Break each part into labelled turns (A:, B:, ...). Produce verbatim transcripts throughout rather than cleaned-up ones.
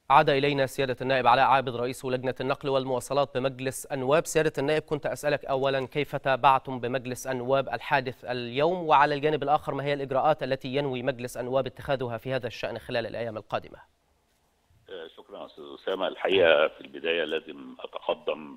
A: عاد إلينا سيادة النائب علاء عابد رئيس لجنة النقل والمواصلات بمجلس النواب. سيادة النائب، كنت أسألك أولا كيف تابعتم بمجلس النواب الحادث اليوم، وعلى الجانب الآخر ما هي الإجراءات التي ينوي مجلس النواب اتخاذها في هذا الشأن خلال الأيام القادمة؟
B: شكرا أستاذ أسامة. الحقيقة في البداية لازم أتقدم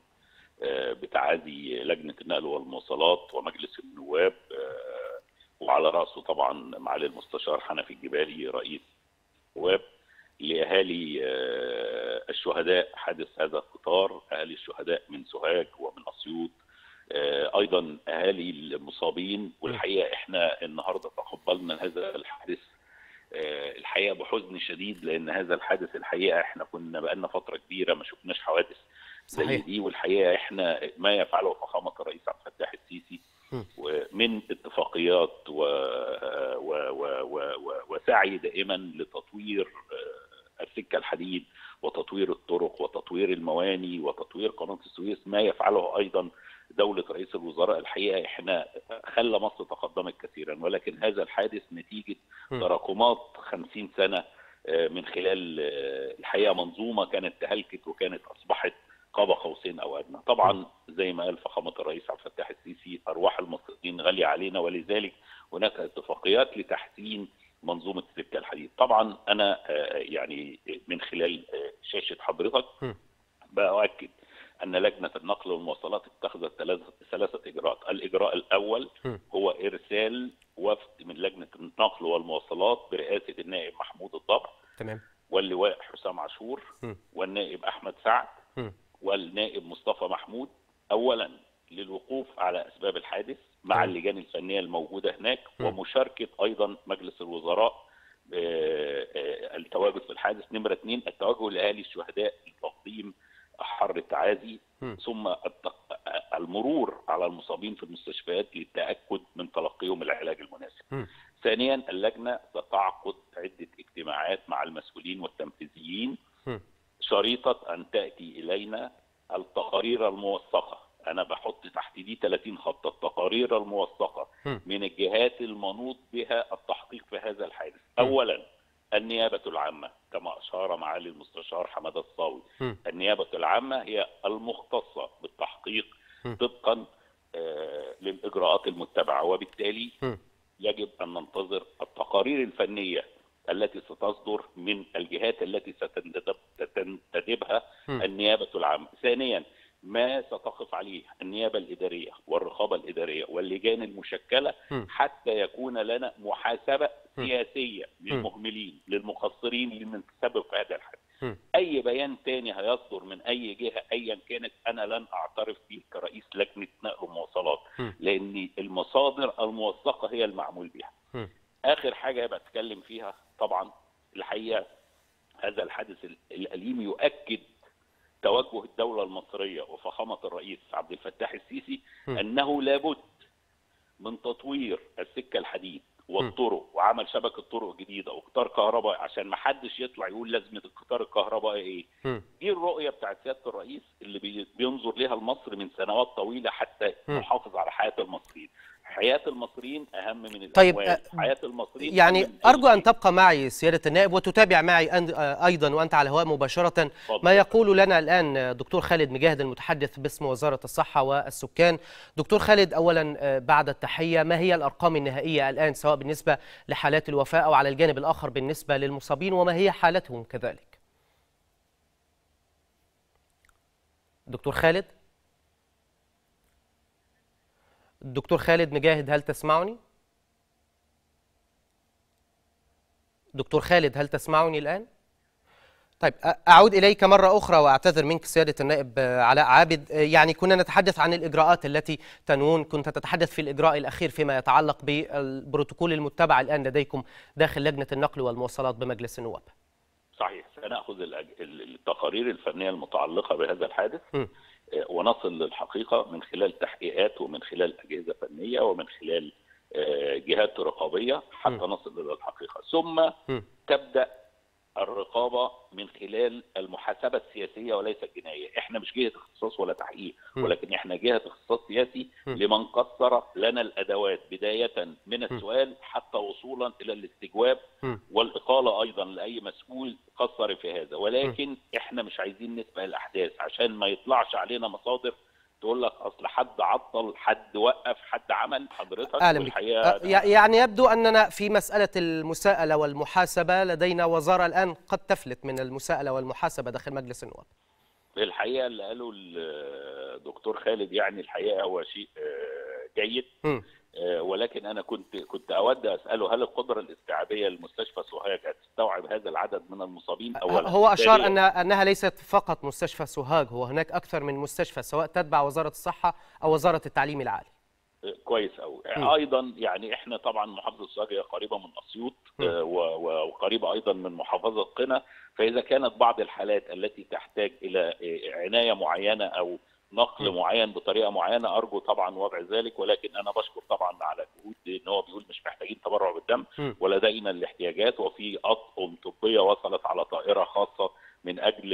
B: بتعازي لجنة النقل والمواصلات ومجلس النواب، وعلى رأسه طبعا معالي المستشار حنفي الجبالي رئيس النواب، لأهالي الشهداء حادث هذا القطار، أهالي الشهداء من سوهاج ومن أسيوط، أيضا أهالي المصابين. والحقيقة إحنا النهاردة تقبلنا هذا الحادث الحقيقة بحزن شديد، لأن هذا الحادث الحقيقة إحنا كنا بقالنا فترة كبيرة ما شفناش حوادث زي دي. والحقيقة إحنا ما يفعله فخامة الرئيس عبد الفتاح السيسي من اتفاقيات و... و... و... و... وسعي دائما لتطوير السكة الحديد وتطوير الطرق وتطوير المواني وتطوير قناة السويس، ما يفعله أيضا دولة رئيس الوزراء. الحقيقة احنا خلى مصر تقدمت كثيرا، ولكن هذا الحادث نتيجة تراكمات خمسين سنة من خلال الحقيقة منظومة كانت تهلكت وكانت أصبحت قاب قوسين أو أدنى. طبعا زي ما قال فخامة الرئيس عبد الفتاح السيسي، أرواح المصريين غالية علينا، ولذلك هناك اتفاقيات لتحسين منظومة السكة الحديد. طبعا أنا يعني من خلال شاشة حضرتك بأؤكد أن لجنة النقل والمواصلات اتخذت ثلاثة إجراءات. الإجراء الأول هو إرسال وفد من لجنة النقل والمواصلات برئاسة النائب محمود الضبع، تمام، واللواء حسام عاشور، والنائب أحمد سعد، والنائب مصطفى محمود، أولا للوقوف على أسباب الحادث مع اللجان الفنية الموجودة هناك، ومشاركة أيضا مجلس الوزراء التواجد في الحادث. نمرة اثنين، التوجه لأهالي الشهداء لتقديم حر التعازي، ثم المرور على المصابين في المستشفيات للتأكد من تلقيهم العلاج المناسب. ثانيا، اللجنة ستعقد عدة اجتماعات مع المسؤولين والتنفيذيين، شريطة أن تأتي إلينا التقارير الموثقة. أنا بحط تحت دي ثلاثين خط، التقارير الموثقة من الجهات المنوط بها التحقيق في هذا الحادث. أولا النيابة العامة كما أشار معالي المستشار حمادة الصاوي، النيابة العامة هي المختصة بالتحقيق طبقا آه للإجراءات المتبعة، وبالتالي يجب أن ننتظر التقارير الفنية التي ستصدر من الجهات التي ستنتدبها النيابة العامة. ثانيا، ما ستقف عليه النيابة الإدارية والرقابة الإدارية واللجان المشكلة حتى يكون لنا محاسبة سياسية للمهملين للمقصرين لمن تسبب في هذا الحادث. أي بيان تاني هيصدر من أي جهة أيا كانت أنا لن أعترف به كرئيس لجنة نقل ومواصلات، لأن المصادر الموثقة هي المعمول بها. آخر حاجة بتكلم فيها طبعا الحقيقة هذا الحادث الأليم يؤكد توجه الدولة المصرية وفخامة الرئيس عبد الفتاح السيسي أنه لابد من تطوير السكة الحديد والطرق وعمل شبكة طرق جديدة وقطار كهربائي، عشان ما حدش يطلع يقول لازمة القطار الكهربائي ايه. دي الرؤية بتاعت سيادة الرئيس اللي بينظر لها لمصر من سنوات طويلة حتى نحافظ على حياة المصريين. حياة المصريين أهم من الأموال.
A: طيب
B: حياة المصريين
A: يعني أرجو أن تبقى معي سيادة النائب وتتابع معي أيضا وأنت على الهواء مباشرة ما يقول لنا الآن دكتور خالد مجاهد المتحدث باسم وزارة الصحة والسكان. دكتور خالد، أولا بعد التحية، ما هي الأرقام النهائية الآن سواء بالنسبة لحالات الوفاة أو على الجانب الآخر بالنسبة للمصابين، وما هي حالتهم كذلك؟ دكتور خالد دكتور خالد مجاهد، هل تسمعني؟ دكتور خالد هل تسمعني الآن؟ طيب أعود إليك مرة أخرى وأعتذر منك سيادة النائب علاء عابد. يعني كنا نتحدث عن الإجراءات التي تنوون، كنت تتحدث في الإجراء الأخير فيما يتعلق بالبروتوكول المتبع الآن لديكم داخل لجنة النقل والمواصلات بمجلس النواب. صحيح،
B: سنأخذ التقارير الفنية المتعلقة بهذا الحادث م. ونصل للحقيقة من خلال تحقيقات ومن خلال أجهزة فنية ومن خلال جهات رقابية حتى م. نصل إلى الحقيقة، ثم م. تبدأ الرقابه من خلال المحاسبه السياسيه وليس الجنائيه. احنا مش جهه اختصاص ولا تحقيق، ولكن احنا جهه اختصاص سياسي لمن قصر لنا الادوات، بدايه من السؤال حتى وصولا الى الاستجواب والاقاله ايضا لاي مسؤول قصر في هذا. ولكن احنا مش عايزين نسبق الاحداث عشان ما يطلعش علينا مصادر تقول لك اصل حد عطل، حد وقف، حد عمل. حضرتك
A: والحقيقه يعني يبدو اننا في مساله المساءله والمحاسبه لدينا وزاره الان قد تفلت من المساءله والمحاسبه داخل مجلس النواب.
B: الحقيقه اللي قاله الدكتور خالد يعني الحقيقه هو شيء جيد، م. ولكن انا كنت كنت اود اساله هل القدره الاستيعابيه لمستشفى سوهاج هتستوعب هذا العدد من المصابين اولا؟
A: هو اشار ان انها ليست فقط مستشفى سوهاج، هو هناك اكثر من مستشفى سواء تتبع وزاره الصحه او وزاره التعليم العالي.
B: كويس قوي. ايضا يعني احنا طبعا محافظه سوهاج هي قريبه من اسيوط وقريبه ايضا من محافظه قنا، فاذا كانت بعض الحالات التي تحتاج الى عنايه معينه او نقل معين بطريقه معينه ارجو طبعا وضع ذلك. ولكن انا بشكر طبعا على الجهود ان هو بيقول مش محتاجين تبرع بالدم ولدينا الاحتياجات، وفي اطقم طبيه وصلت على طائره خاصه من اجل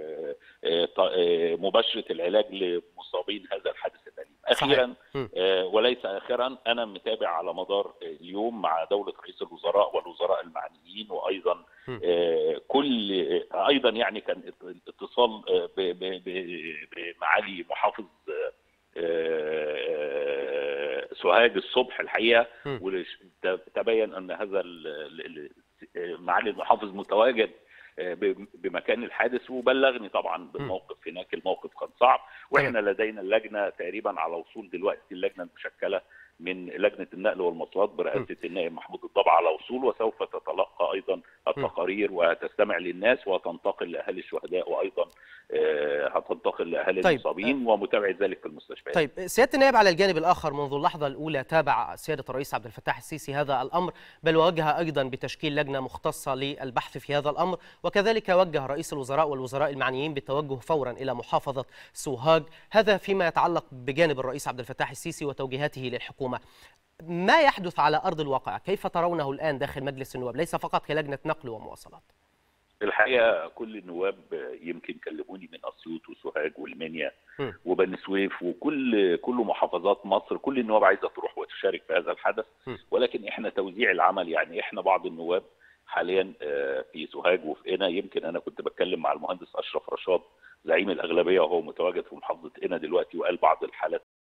B: مباشره العلاج لمصابين هذا الحادث الاليم. اخيرا وليس اخرا، انا متابع على مدار اليوم مع دوله رئيس الوزراء والوزراء المعنيين، وايضا كل ايضا يعني كان اتصال بمعالي محافظ سوهاج الصبح الحقيقه، وتبين ان هذا معالي المحافظ متواجد بمكان الحادث وبلغني طبعا بالموقف هناك. الموقف كان صعب، واحنا لدينا اللجنه تقريبا على وصول دلوقتي، اللجنه المشكله من لجنه النقل والمواصلات برئاسه النائب محمود الضبع على وصول، وسوف تتلقى ايضا التقارير وتستمع للناس وتنتقل لاهالي الشهداء، وايضا هتنتقل لاهالي
A: طيب.
B: المصابين ومتابعه ذلك في المستشفيات.
A: طيب سياده النائب، على الجانب الاخر منذ اللحظه الاولى تابع سياده الرئيس عبد الفتاح السيسي هذا الامر، بل وجه ايضا بتشكيل لجنه مختصه للبحث في هذا الامر، وكذلك وجه رئيس الوزراء والوزراء المعنيين بالتوجه فورا الى محافظه سوهاج. هذا فيما يتعلق بجانب الرئيس عبد الفتاح السيسي وتوجيهاته للحكومه. ما يحدث على ارض الواقع كيف ترونه الان داخل مجلس النواب، ليس فقط كلجنه نقل ومواصلات؟
B: الحقيقه كل النواب يمكن كلموني من اسيوط وسوهاج والمنيا وبني سويف وكل كل محافظات مصر، كل النواب عايزه تروح وتشارك في هذا الحدث. ولكن احنا توزيع العمل، يعني احنا بعض النواب حاليا في سوهاج وفي قنا. يمكن انا كنت بتكلم مع المهندس اشرف رشاد زعيم الاغلبيه وهو متواجد في محافظه قنا دلوقتي، وقال بعض الحالات